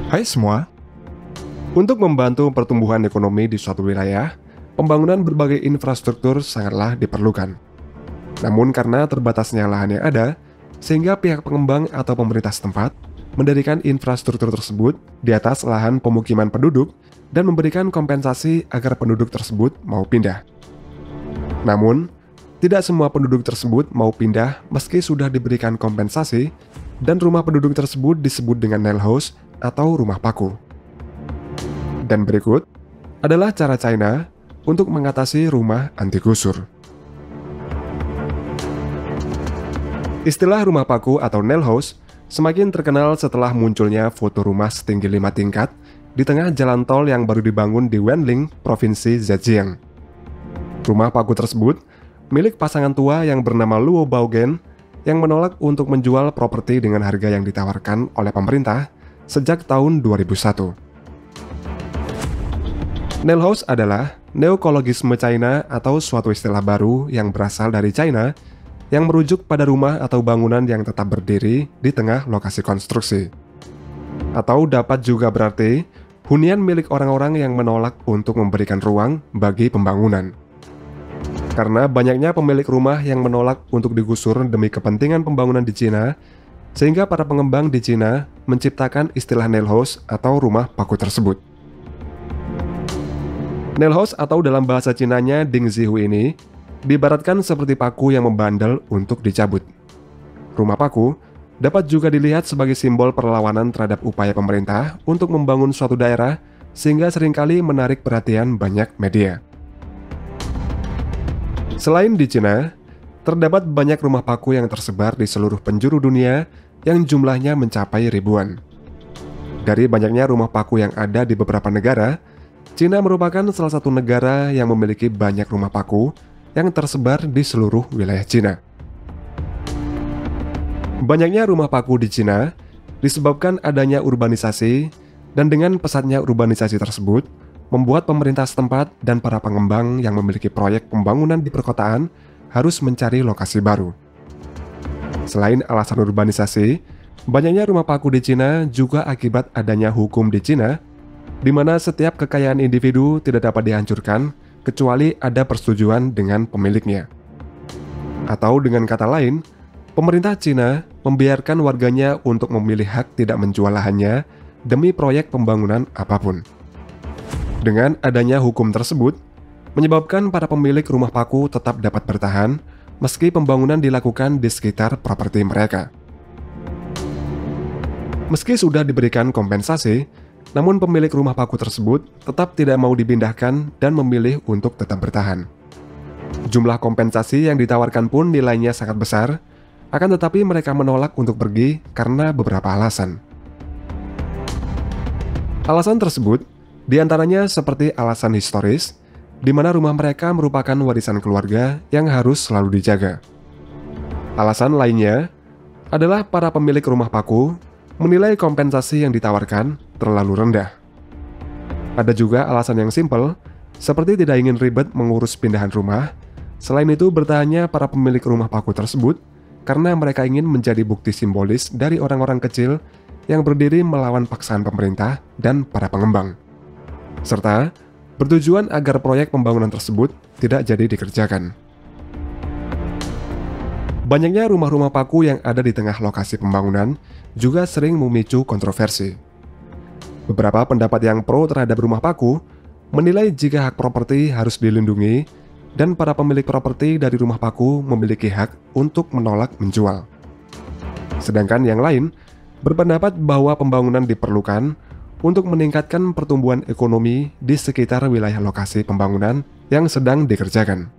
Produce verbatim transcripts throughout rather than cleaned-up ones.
Hai semua, untuk membantu pertumbuhan ekonomi di suatu wilayah, pembangunan berbagai infrastruktur sangatlah diperlukan. Namun karena terbatasnya lahan yang ada, sehingga pihak pengembang atau pemerintah setempat mendirikan infrastruktur tersebut di atas lahan pemukiman penduduk dan memberikan kompensasi agar penduduk tersebut mau pindah. Namun, tidak semua penduduk tersebut mau pindah meski sudah diberikan kompensasi, dan rumah penduduk tersebut disebut dengan nail house atau rumah paku. Dan berikut adalah cara China untuk mengatasi rumah anti gusur. Istilah rumah paku atau nail house semakin terkenal setelah munculnya foto rumah setinggi lima tingkat di tengah jalan tol yang baru dibangun di Wenling, Provinsi Zhejiang. Rumah paku tersebut milik pasangan tua yang bernama Luo Baogen yang menolak untuk menjual properti dengan harga yang ditawarkan oleh pemerintah sejak tahun dua ribu satu. Nail house adalah neokologisme China atau suatu istilah baru yang berasal dari China yang merujuk pada rumah atau bangunan yang tetap berdiri di tengah lokasi konstruksi. Atau dapat juga berarti hunian milik orang-orang yang menolak untuk memberikan ruang bagi pembangunan. Karena banyaknya pemilik rumah yang menolak untuk digusur demi kepentingan pembangunan di Cina, sehingga para pengembang di Cina menciptakan istilah nail house atau rumah paku tersebut. Nail house atau dalam bahasa Cinanya Dingzihu ini diibaratkan seperti paku yang membandel untuk dicabut. Rumah paku dapat juga dilihat sebagai simbol perlawanan terhadap upaya pemerintah untuk membangun suatu daerah sehingga seringkali menarik perhatian banyak media. Selain di Cina, terdapat banyak rumah paku yang tersebar di seluruh penjuru dunia yang jumlahnya mencapai ribuan. Dari banyaknya rumah paku yang ada di beberapa negara, Cina merupakan salah satu negara yang memiliki banyak rumah paku yang tersebar di seluruh wilayah Cina. Banyaknya rumah paku di Cina disebabkan adanya urbanisasi, dan dengan pesatnya urbanisasi tersebut, membuat pemerintah setempat dan para pengembang yang memiliki proyek pembangunan di perkotaan harus mencari lokasi baru. Selain alasan urbanisasi, banyaknya rumah paku di Cina juga akibat adanya hukum di Cina, di mana setiap kekayaan individu tidak dapat dihancurkan kecuali ada persetujuan dengan pemiliknya. Atau dengan kata lain, pemerintah Cina membiarkan warganya untuk memilih hak tidak menjual lahannya demi proyek pembangunan apapun. Dengan adanya hukum tersebut, menyebabkan para pemilik rumah paku tetap dapat bertahan meski pembangunan dilakukan di sekitar properti mereka. Meski sudah diberikan kompensasi, namun pemilik rumah paku tersebut tetap tidak mau dipindahkan dan memilih untuk tetap bertahan. Jumlah kompensasi yang ditawarkan pun nilainya sangat besar, akan tetapi mereka menolak untuk pergi karena beberapa alasan. Alasan tersebut diantaranya seperti alasan historis, di mana rumah mereka merupakan warisan keluarga yang harus selalu dijaga. Alasan lainnya adalah para pemilik rumah paku menilai kompensasi yang ditawarkan terlalu rendah. Ada juga alasan yang simpel, seperti tidak ingin ribet mengurus pindahan rumah. Selain itu, bertahannya para pemilik rumah paku tersebut karena mereka ingin menjadi bukti simbolis dari orang-orang kecil yang berdiri melawan paksaan pemerintah dan para pengembang, serta bertujuan agar proyek pembangunan tersebut tidak jadi dikerjakan. Banyaknya rumah-rumah paku yang ada di tengah lokasi pembangunan juga sering memicu kontroversi. Beberapa pendapat yang pro terhadap rumah paku menilai jika hak properti harus dilindungi dan para pemilik properti dari rumah paku memiliki hak untuk menolak menjual. Sedangkan yang lain berpendapat bahwa pembangunan diperlukan untuk meningkatkan pertumbuhan ekonomi di sekitar wilayah lokasi pembangunan yang sedang dikerjakan.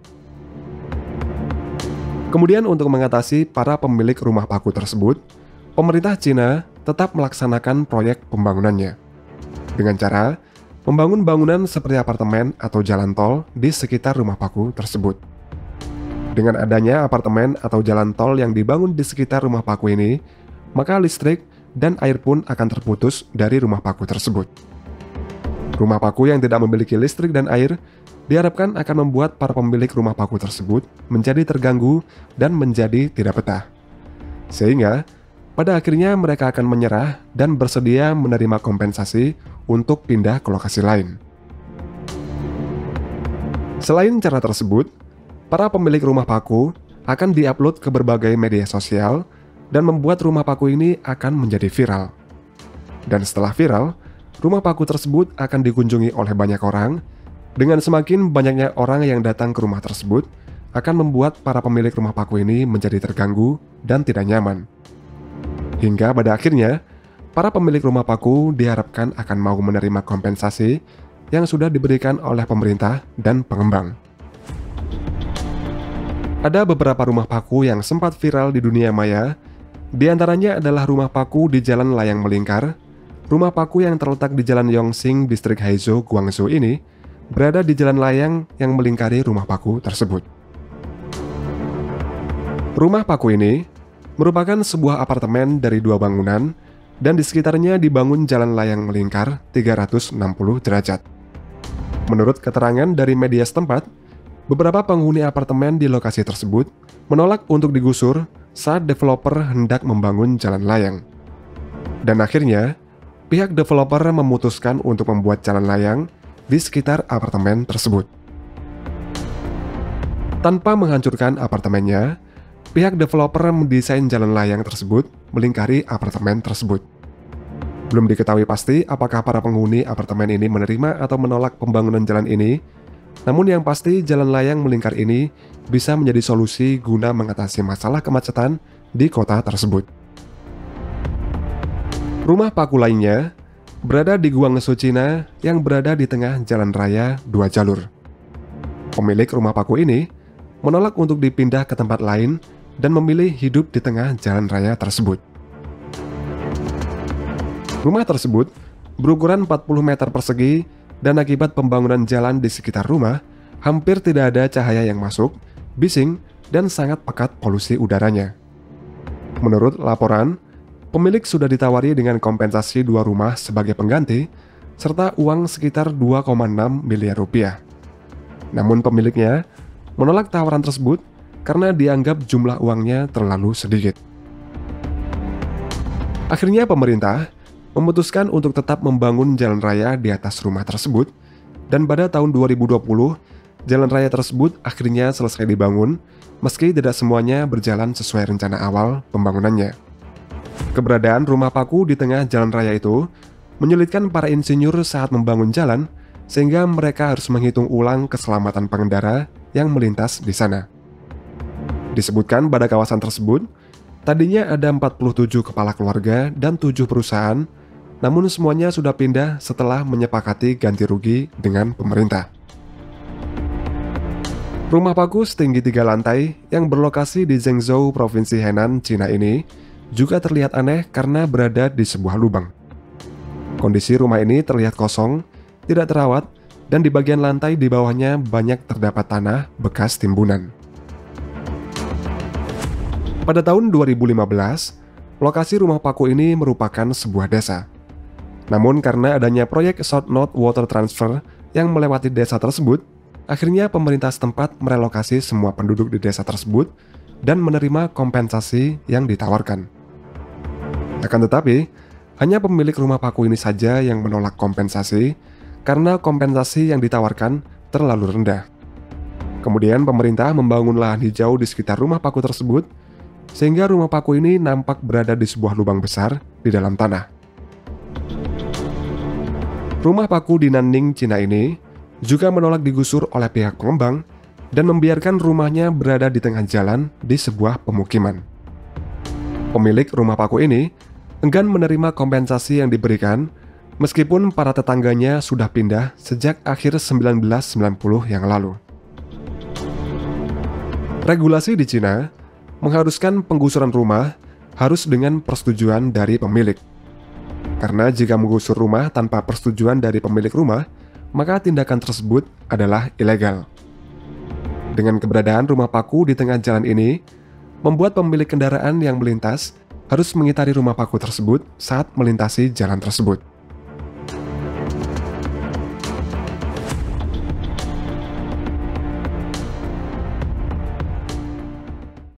Kemudian untuk mengatasi para pemilik rumah paku tersebut, pemerintah Cina tetap melaksanakan proyek pembangunannya dengan cara membangun bangunan seperti apartemen atau jalan tol di sekitar rumah paku tersebut. Dengan adanya apartemen atau jalan tol yang dibangun di sekitar rumah paku ini, maka listrik dan air pun akan terputus dari rumah paku tersebut. Rumah paku yang tidak memiliki listrik dan air diharapkan akan membuat para pemilik rumah paku tersebut menjadi terganggu dan menjadi tidak betah. Sehingga Pada akhirnya mereka akan menyerah dan bersedia menerima kompensasi untuk pindah ke lokasi lain. Selain cara tersebut, para pemilik rumah paku akan diupload ke berbagai media sosial dan membuat rumah paku ini akan menjadi viral. Dan setelah viral, rumah paku tersebut akan dikunjungi oleh banyak orang. Dengan semakin banyaknya orang yang datang ke rumah tersebut, akan membuat para pemilik rumah paku ini menjadi terganggu dan tidak nyaman. Hingga pada akhirnya, para pemilik rumah paku diharapkan akan mau menerima kompensasi yang sudah diberikan oleh pemerintah dan pengembang. Ada beberapa rumah paku yang sempat viral di dunia maya, di antaranya adalah rumah paku di Jalan Layang Melingkar. Rumah paku yang terletak di Jalan Yongxing, Distrik Haizhou, Guangzhou ini berada di jalan layang yang melingkari rumah paku tersebut. Rumah paku ini merupakan sebuah apartemen dari dua bangunan dan di sekitarnya dibangun jalan layang melingkar tiga ratus enam puluh derajat. Menurut keterangan dari media setempat, beberapa penghuni apartemen di lokasi tersebut menolak untuk digusur saat developer hendak membangun jalan layang. Dan akhirnya, pihak developer memutuskan untuk membuat jalan layang di sekitar apartemen tersebut. Tanpa menghancurkan apartemennya, pihak developer mendesain jalan layang tersebut melingkari apartemen tersebut. Belum diketahui pasti apakah para penghuni apartemen ini menerima atau menolak pembangunan jalan ini, namun yang pasti jalan layang melingkar ini bisa menjadi solusi guna mengatasi masalah kemacetan di kota tersebut. Rumah paku lainnya berada di Guangzhou, Cina yang berada di tengah jalan raya dua jalur. Pemilik rumah paku ini menolak untuk dipindah ke tempat lain dan memilih hidup di tengah jalan raya tersebut. Rumah tersebut berukuran empat puluh meter persegi dan akibat pembangunan jalan di sekitar rumah, hampir tidak ada cahaya yang masuk, bising, dan sangat pekat polusi udaranya. Menurut laporan, pemilik sudah ditawari dengan kompensasi dua rumah sebagai pengganti, serta uang sekitar dua koma enam miliar rupiah. Namun pemiliknya menolak tawaran tersebut karena dianggap jumlah uangnya terlalu sedikit. Akhirnya pemerintah memutuskan untuk tetap membangun jalan raya di atas rumah tersebut, dan pada tahun dua ribu dua puluh, jalan raya tersebut akhirnya selesai dibangun, meski tidak semuanya berjalan sesuai rencana awal pembangunannya. Keberadaan rumah paku di tengah jalan raya itu menyulitkan para insinyur saat membangun jalan, sehingga mereka harus menghitung ulang keselamatan pengendara yang melintas di sana. Disebutkan pada kawasan tersebut, tadinya ada empat puluh tujuh kepala keluarga dan tujuh perusahaan, namun semuanya sudah pindah setelah menyepakati ganti rugi dengan pemerintah. Rumah paku setinggi tiga lantai yang berlokasi di Zhengzhou, Provinsi Henan, Cina ini juga terlihat aneh karena berada di sebuah lubang. Kondisi rumah ini terlihat kosong, tidak terawat, dan di bagian lantai di bawahnya banyak terdapat tanah bekas timbunan. Pada tahun dua ribu lima belas, lokasi rumah paku ini merupakan sebuah desa. Namun karena adanya proyek South North Water Transfer yang melewati desa tersebut, akhirnya pemerintah setempat merelokasi semua penduduk di desa tersebut dan menerima kompensasi yang ditawarkan. Akan tetapi, hanya pemilik rumah paku ini saja yang menolak kompensasi karena kompensasi yang ditawarkan terlalu rendah. Kemudian pemerintah membangun lahan hijau di sekitar rumah paku tersebut, sehingga rumah paku ini nampak berada di sebuah lubang besar di dalam tanah. Rumah paku di Nanning, Cina ini juga menolak digusur oleh pihak pengembang dan membiarkan rumahnya berada di tengah jalan di sebuah pemukiman. Pemilik rumah paku ini enggan menerima kompensasi yang diberikan, meskipun para tetangganya sudah pindah sejak akhir seribu sembilan ratus sembilan puluh yang lalu. Regulasi di Cina mengharuskan penggusuran rumah harus dengan persetujuan dari pemilik. Karena jika menggusur rumah tanpa persetujuan dari pemilik rumah, maka tindakan tersebut adalah ilegal. Dengan keberadaan rumah paku di tengah jalan ini, membuat pemilik kendaraan yang melintas harus mengitari rumah paku tersebut saat melintasi jalan tersebut.